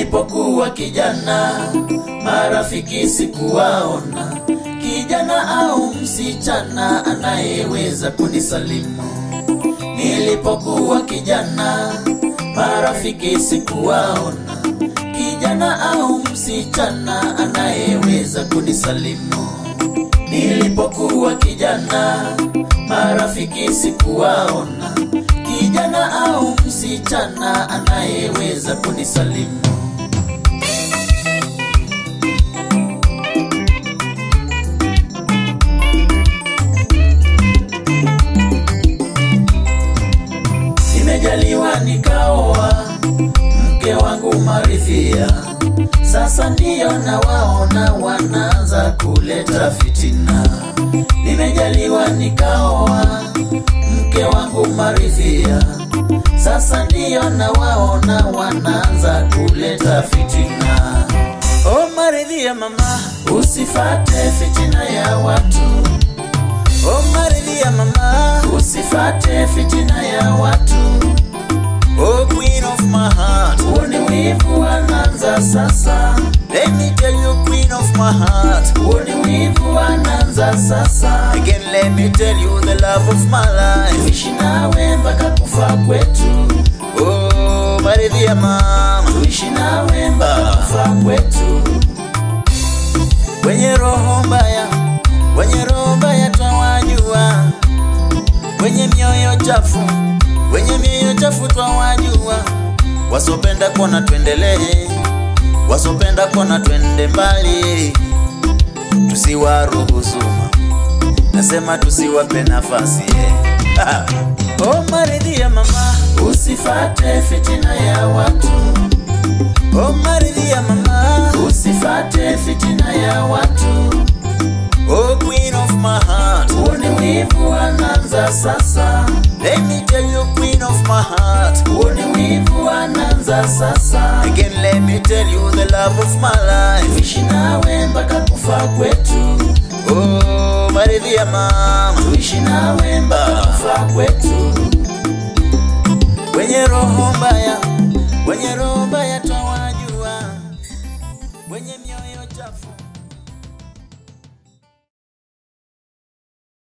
Nilipokuwa kijana, marafiki sikuwaona, kijana au msichana anayeweza kunisalimu. Nilipokuwa kijana, marafiki sikuwaona, kijana au msichana anayeweza kunisalimu. Nilipokuwa kijana, marafiki sikuwaona, kijana au msichana anayeweza kunisalimu. Nimejaliwa nikaoa mke wangu maridhia, sasa ndiyo nawaona wanaanza kuleta fitina. Nimejaliwa nikaoa mke wangu maridhia, sasa ndiyo nawaona wanaanza kuleta fitina. Oh maridhia mama, usifate fitina ya watu. Oh maridhia mama, usifate fitina ya watu. Oh queen of my heart, uone wivu wanaanza sasa. Let me tell you queen of my heart, uone wivu wanaanza sasa. Again let me tell you the love of my life, tuishi nawe mpaka kufa kwetu. Oh maridhia mama, tuishi nawe mpaka kufa kwetu. Wenye roho mbaya, wenye roho mbaya twawajua, wenye mioyo chafu, wenye mioyo chafu twawajua. Wasopenda kuona tuendelee, wasopenda kuona twende mbali, tusiwaruhusu, nasema tusiwape nafasi. Oh maridhia mama, usifate fitina ya watu. Oh maridhia mama, usifate fitina ya watu. Oh queen of my heart, uone wivu wanaanza sasa. Let me tell you queen of my heart, uone wivu wanaanza sasa. Again let me tell you the love of my life, tuishi nawe mpaka kufa kwetu. Oh maridhia mama, tuishi nawe mpaka kufa kwetu. Wenye roho mbaya, wenye roho mbaya twawajua, wenye mioyo chafu.